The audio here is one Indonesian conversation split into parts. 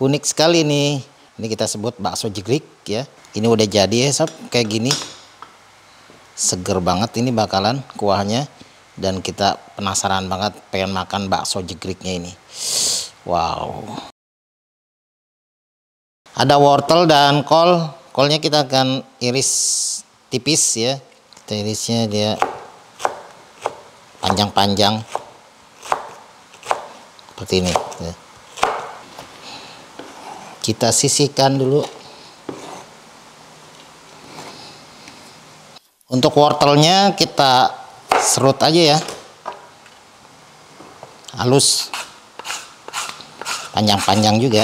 Unik sekali nih. Ini kita sebut bakso jegrik ya. Ini udah jadi ya sob, kayak gini. Seger banget ini bakalan kuahnya. Dan kita penasaran banget pengen makan bakso jegriknya ini. Wow. Ada wortel dan kol. Kolnya kita akan iris tipis ya. Kita irisnya dia panjang-panjang. Seperti ini ya. Kita sisihkan dulu. Untuk wortelnya kita serut aja ya, halus, panjang-panjang juga.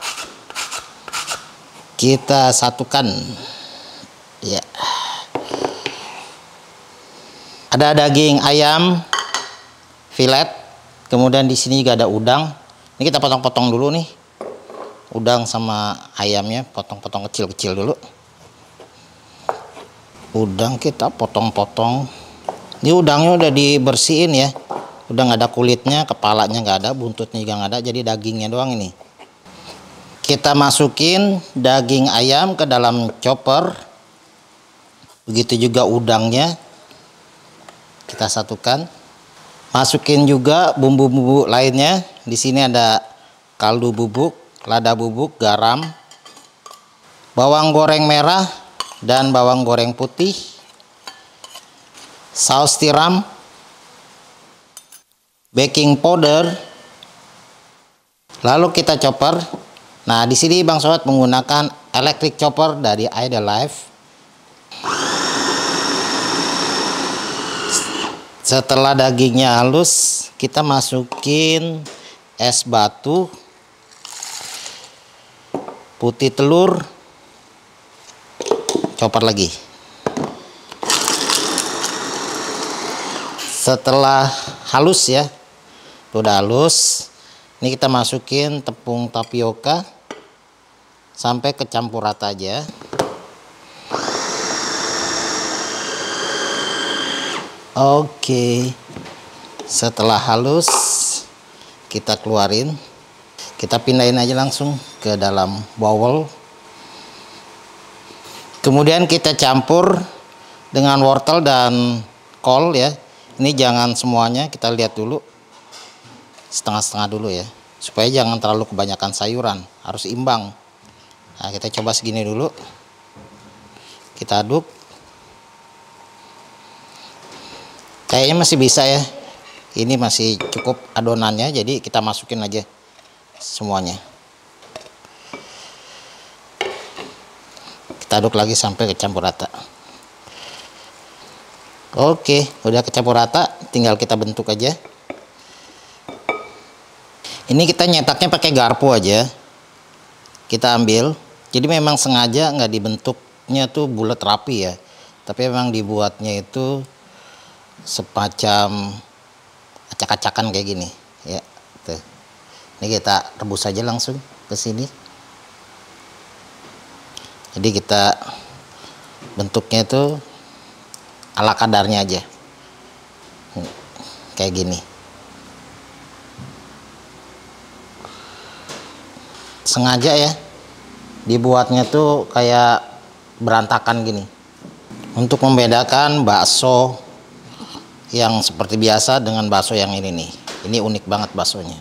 Kita satukan ya. Ada daging ayam filet, kemudian di sini juga ada udang. Ini kita potong-potong dulu nih. Udang sama ayamnya potong-potong kecil-kecil dulu. Udang kita potong-potong. Ini udangnya udah dibersihin ya. Udah nggak ada kulitnya, kepalanya nggak ada, buntutnya juga nggak ada, jadi dagingnya doang ini. Kita masukin daging ayam ke dalam chopper. Begitu juga udangnya. Kita satukan. Masukin juga bumbu-bumbu lainnya. Di sini ada kaldu bubuk, lada bubuk, garam, bawang goreng merah dan bawang goreng putih, saus tiram, baking powder, lalu kita chopper. Nah, di sini Bang Sobat menggunakan electric chopper dari Idolife. Setelah dagingnya halus, kita masukin es batu, putih telur, chopper lagi. Setelah halus ya, udah halus, ini kita masukin tepung tapioka sampai kecampur rata aja. Oke, setelah halus kita keluarin, kita pindahin aja langsung ke dalam bowl. Kemudian kita campur dengan wortel dan kol ya. Ini jangan semuanya, kita lihat dulu setengah-setengah dulu ya, supaya jangan terlalu kebanyakan sayuran, harus imbang. Nah, kita coba segini dulu, kita aduk. Kayaknya masih bisa ya, ini masih cukup adonannya, jadi kita masukin aja semuanya. Kita aduk lagi sampai kecampur rata. Oke, udah kecampur rata, tinggal kita bentuk aja. Ini kita nyetaknya pakai garpu aja. Kita ambil, jadi memang sengaja nggak dibentuknya tuh bulat rapi ya, tapi memang dibuatnya itu semacam acak-acakan kayak gini ya. Tuh. Ini kita rebus aja langsung ke sini. Jadi kita bentuknya itu ala kadarnya aja, kayak gini. Sengaja ya dibuatnya tuh kayak berantakan gini, untuk membedakan bakso yang seperti biasa dengan bakso yang ini nih. Ini unik banget baksonya.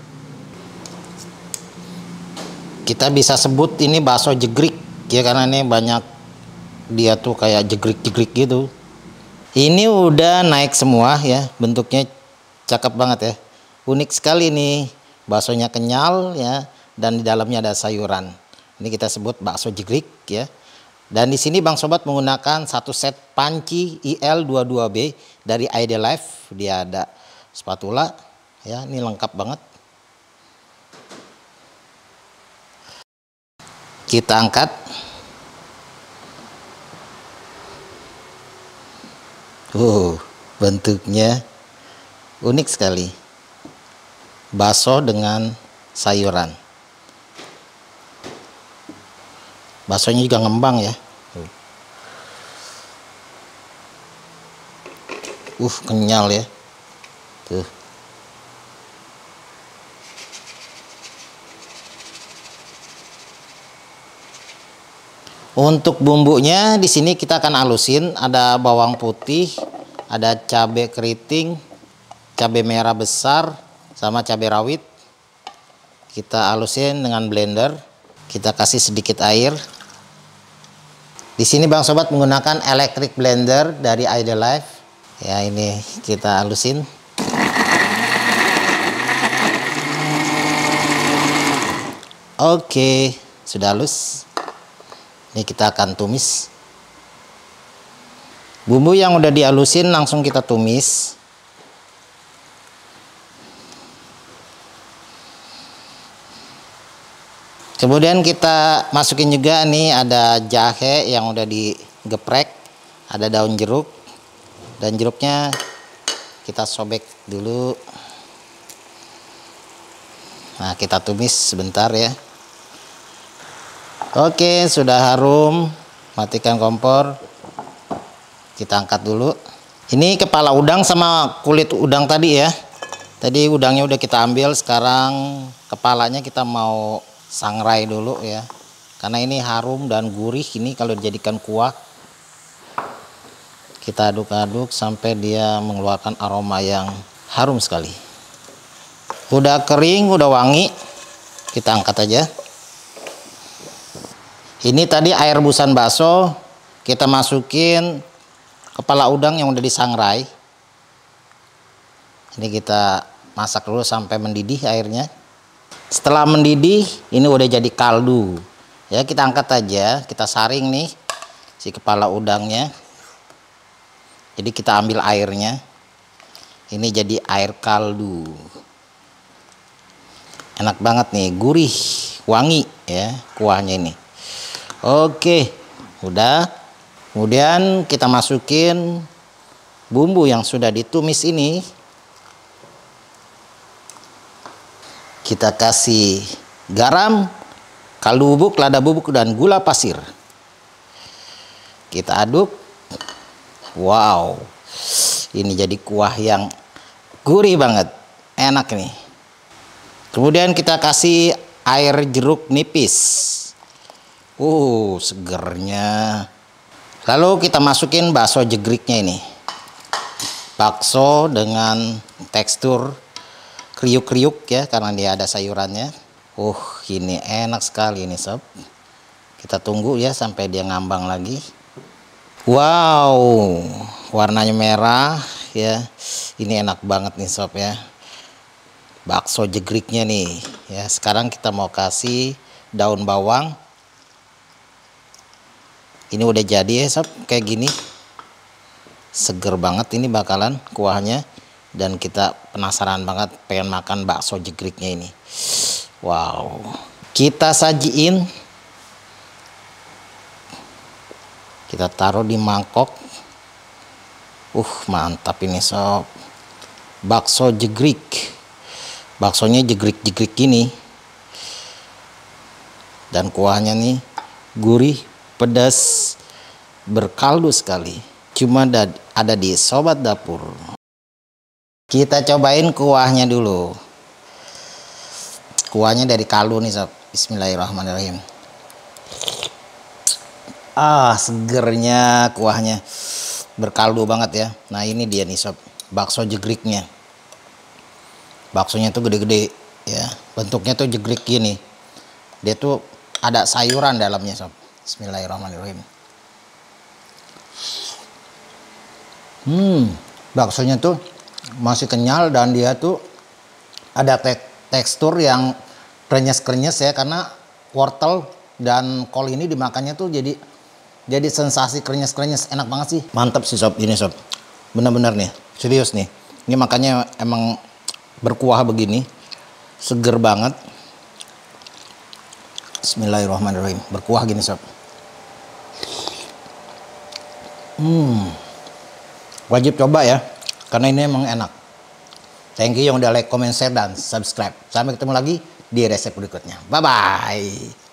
Kita bisa sebut ini bakso jegrik ya, karena ini banyak dia tuh kayak jegrik-jegrik gitu. Ini udah naik semua ya, bentuknya cakep banget ya. Unik sekali nih, baksonya kenyal ya, dan di dalamnya ada sayuran. Ini kita sebut bakso jegrik ya. Dan di sini Bang Sobat menggunakan satu set panci IL22B dari Idolife. Dia ada spatula ya, ini lengkap banget. Kita angkat. Bentuknya unik sekali. Bakso dengan sayuran. Baksonya juga ngembang ya. Kenyal ya. Tuh. Untuk bumbunya di sini kita akan halusin, ada bawang putih, ada cabai keriting, cabai merah besar, sama cabai rawit. Kita halusin dengan blender. Kita kasih sedikit air. Di sini Bang Sobat menggunakan electric blender dari Idealife. Ya, ini kita halusin. Oke, sudah halus. Ini kita akan tumis. Bumbu yang udah dihalusin langsung kita tumis. Kemudian kita masukin juga nih, ada jahe yang udah digeprek, ada daun jeruk, dan jeruknya kita sobek dulu. Nah, kita tumis sebentar ya. Oke, sudah harum. Matikan kompor. Kita angkat dulu. Ini kepala udang sama kulit udang tadi ya. Tadi udangnya udah kita ambil, sekarang kepalanya kita mau sangrai dulu ya. Karena ini harum dan gurih, ini kalau dijadikan kuah. Kita aduk-aduk sampai dia mengeluarkan aroma yang harum sekali. Udah kering, udah wangi. Kita angkat aja. Ini tadi air rebusan bakso, kita masukin kepala udang yang udah disangrai. Ini kita masak dulu sampai mendidih airnya. Setelah mendidih, ini udah jadi kaldu. Ya, kita angkat aja, kita saring nih si kepala udangnya. Jadi kita ambil airnya. Ini jadi air kaldu. Enak banget nih, gurih, wangi ya kuahnya ini. Oke, udah. Kemudian kita masukin bumbu yang sudah ditumis ini. Kita kasih garam, kaldu bubuk, lada bubuk, dan gula pasir. Kita aduk. Wow, ini jadi kuah yang gurih banget, enak nih. Kemudian kita kasih air jeruk nipis. Segernya. Lalu kita masukin bakso jegriknya ini. Bakso dengan tekstur kriuk-kriuk ya, karena dia ada sayurannya. Ini enak sekali ini sob. Kita tunggu ya sampai dia ngambang lagi. Wow, warnanya merah ya. Ini enak banget nih sob ya. Bakso jegriknya nih ya. Sekarang kita mau kasih daun bawang. Ini udah jadi ya sob, kayak gini. Seger banget ini bakalan kuahnya. Dan kita penasaran banget pengen makan bakso jegriknya ini. Wow. Kita sajiin. Kita taruh di mangkok. Mantap ini sob. Bakso jegrik. Baksonya jegrik-jegrik gini. Dan kuahnya nih gurih, pedas, berkaldu sekali. Cuma ada di Sobat Dapur. Kita cobain kuahnya dulu. Kuahnya dari kaldu nih sob. Bismillahirrahmanirrahim. Segernya kuahnya. Berkaldu banget ya. Nah, ini dia nih sob, bakso jegriknya. Baksonya tuh gede-gede ya. Bentuknya tuh jegrik gini. Dia tuh ada sayuran dalamnya sob. Bismillahirrahmanirrahim. Baksonya tuh masih kenyal dan dia tuh ada tekstur yang krenyes-krenyes ya, karena wortel dan kol ini dimakannya tuh jadi sensasi krenyes-krenyes, enak banget sih. Mantap sih sob, ini sob. Bener-bener nih, serius nih. Ini makanya emang berkuah begini, seger banget. Bismillahirrahmanirrahim. Berkuah gini sob. Wajib coba ya, karena ini emang enak. Thank you yang udah like, comment, share, dan subscribe. Sampai ketemu lagi di resep berikutnya. Bye-bye.